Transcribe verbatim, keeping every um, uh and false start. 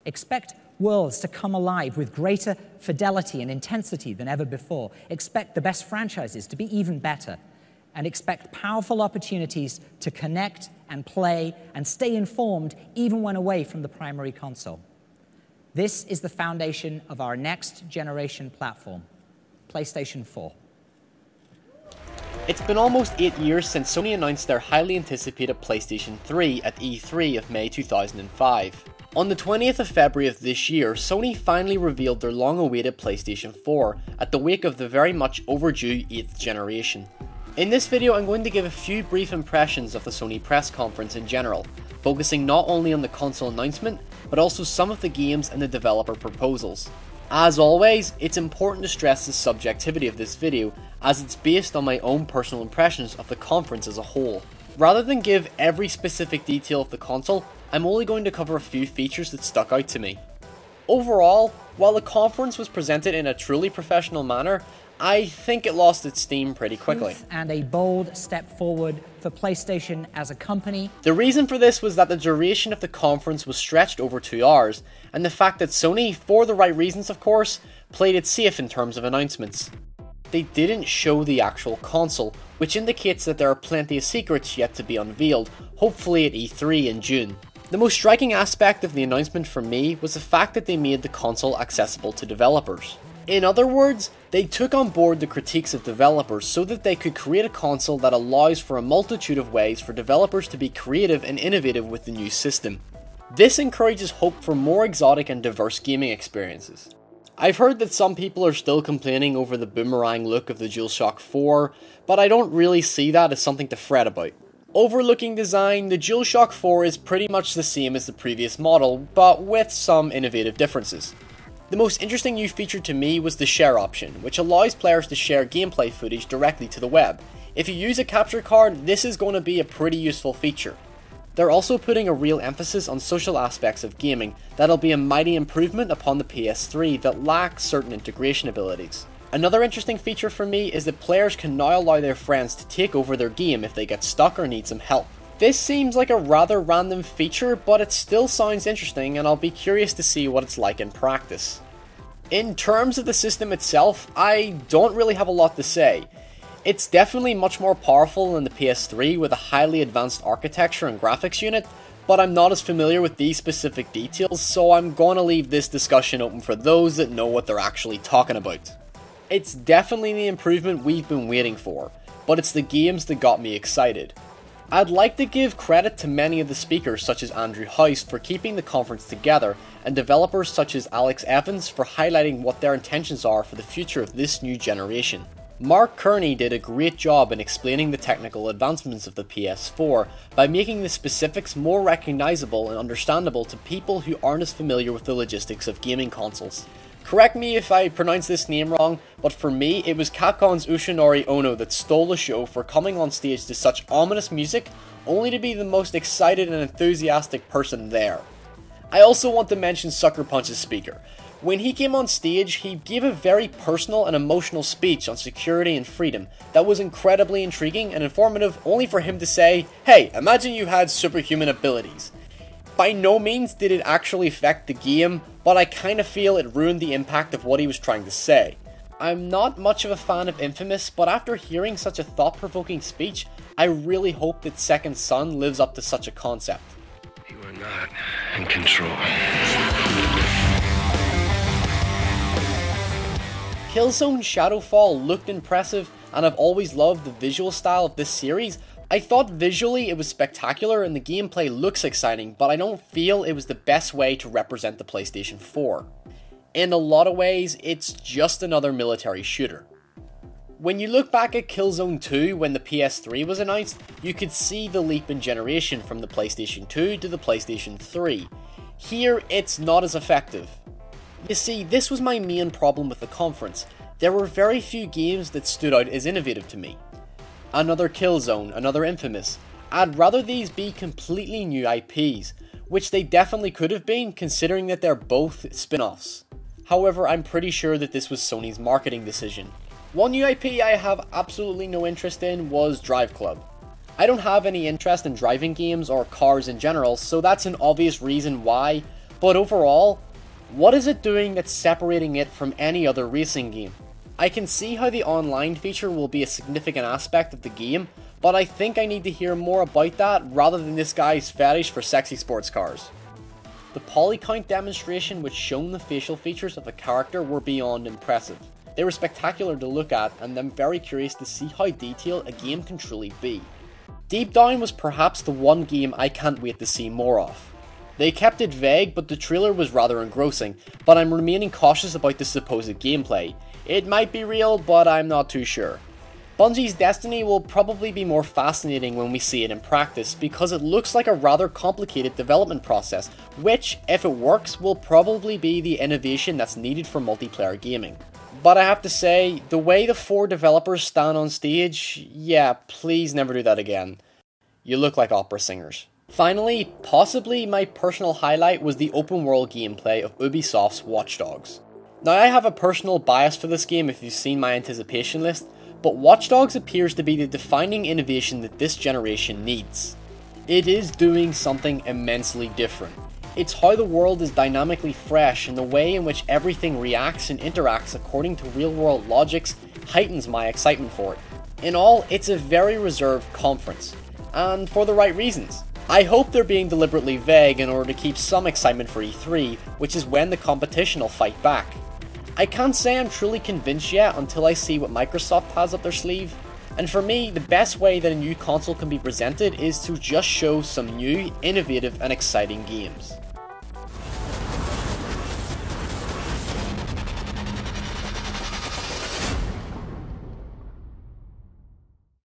Expect worlds to come alive with greater fidelity and intensity than ever before. Expect the best franchises to be even better. And expect powerful opportunities to connect and play and stay informed even when away from the primary console. This is the foundation of our next generation platform, PlayStation four. It's been almost eight years since Sony announced their highly anticipated PlayStation three at E three of May two thousand five. On the twentieth of February of this year, Sony finally revealed their long-awaited PlayStation four at the wake of the very much overdue eighth generation. In this video, I'm going to give a few brief impressions of the Sony press conference in general, focusing not only on the console announcement, but also some of the games and the developer proposals. As always, it's important to stress the subjectivity of this video, as it's based on my own personal impressions of the conference as a whole. Rather than give every specific detail of the console, I'm only going to cover a few features that stuck out to me. Overall, while the conference was presented in a truly professional manner, I think it lost its steam pretty quickly. And a bold step forward for PlayStation as a company. The reason for this was that the duration of the conference was stretched over two hours, and the fact that Sony, for the right reasons of course, played it safe in terms of announcements. They didn't show the actual console, which indicates that there are plenty of secrets yet to be unveiled, hopefully at E three in June. The most striking aspect of the announcement for me was the fact that they made the console accessible to developers. In other words, they took on board the critiques of developers so that they could create a console that allows for a multitude of ways for developers to be creative and innovative with the new system. This encourages hope for more exotic and diverse gaming experiences. I've heard that some people are still complaining over the boomerang look of the DualShock four, but I don't really see that as something to fret about. Overlooking design, the DualShock four is pretty much the same as the previous model, but with some innovative differences. The most interesting new feature to me was the share option, which allows players to share gameplay footage directly to the web. If you use a capture card, this is going to be a pretty useful feature. They're also putting a real emphasis on social aspects of gaming that'll be a mighty improvement upon the P S three that lacks certain integration abilities. Another interesting feature for me is that players can now allow their friends to take over their game if they get stuck or need some help. This seems like a rather random feature, but it still sounds interesting and I'll be curious to see what it's like in practice. In terms of the system itself, I don't really have a lot to say. It's definitely much more powerful than the P S three with a highly advanced architecture and graphics unit, but I'm not as familiar with these specific details, so I'm gonna leave this discussion open for those that know what they're actually talking about. It's definitely the improvement we've been waiting for, but it's the games that got me excited. I'd like to give credit to many of the speakers such as Andrew House for keeping the conference together, and developers such as Alex Evans for highlighting what their intentions are for the future of this new generation. Mark Kearney did a great job in explaining the technical advancements of the P S four by making the specifics more recognizable and understandable to people who aren't as familiar with the logistics of gaming consoles. Correct me if I pronounce this name wrong, but for me, it was Capcom's Yoshinori Ono that stole the show for coming on stage to such ominous music, only to be the most excited and enthusiastic person there. I also want to mention Sucker Punch's speaker. When he came on stage, he gave a very personal and emotional speech on security and freedom that was incredibly intriguing and informative, only for him to say, "Hey, imagine you had superhuman abilities." By no means did it actually affect the game, but I kind of feel it ruined the impact of what he was trying to say. I'm not much of a fan of Infamous, but after hearing such a thought-provoking speech, I really hope that Second Son lives up to such a concept. You are not in control. Killzone Shadowfall looked impressive, and I've always loved the visual style of this series. I thought visually it was spectacular and the gameplay looks exciting, but I don't feel it was the best way to represent the PlayStation four. In a lot of ways, it's just another military shooter. When you look back at Killzone two when the P S three was announced, you could see the leap in generation from the PlayStation two to the PlayStation three. Here, it's not as effective. You see, this was my main problem with the conference. There were very few games that stood out as innovative to me. Another Killzone, another Infamous. I'd rather these be completely new I Ps, which they definitely could have been considering that they're both spin-offs. However, I'm pretty sure that this was Sony's marketing decision. One new I P I have absolutely no interest in was Drive Club. I don't have any interest in driving games or cars in general, so that's an obvious reason why, But overall, what is it doing that's separating it from any other racing game? I can see how the online feature will be a significant aspect of the game, but I think I need to hear more about that rather than this guy's fetish for sexy sports cars. The polycount demonstration which shown the facial features of the character were beyond impressive. They were spectacular to look at, and I'm very curious to see how detailed a game can truly be. Deep Down was perhaps the one game I can't wait to see more of. They kept it vague, but the trailer was rather engrossing, but I'm remaining cautious about the supposed gameplay. It might be real, but I'm not too sure. Bungie's Destiny will probably be more fascinating when we see it in practice, because it looks like a rather complicated development process, which, if it works, will probably be the innovation that's needed for multiplayer gaming. But I have to say, the way the four developers stand on stage, yeah, please never do that again. You look like opera singers. Finally, possibly my personal highlight was the open world gameplay of Ubisoft's Watch Dogs. Now I have a personal bias for this game if you've seen my anticipation list, but Watch Dogs appears to be the defining innovation that this generation needs. It is doing something immensely different. It's how the world is dynamically fresh, and the way in which everything reacts and interacts according to real world logics heightens my excitement for it. In all, it's a very reserved conference, and for the right reasons. I hope they're being deliberately vague in order to keep some excitement for E three, which is when the competition will fight back. I can't say I'm truly convinced yet until I see what Microsoft has up their sleeve, and for me, the best way that a new console can be presented is to just show some new, innovative and exciting games.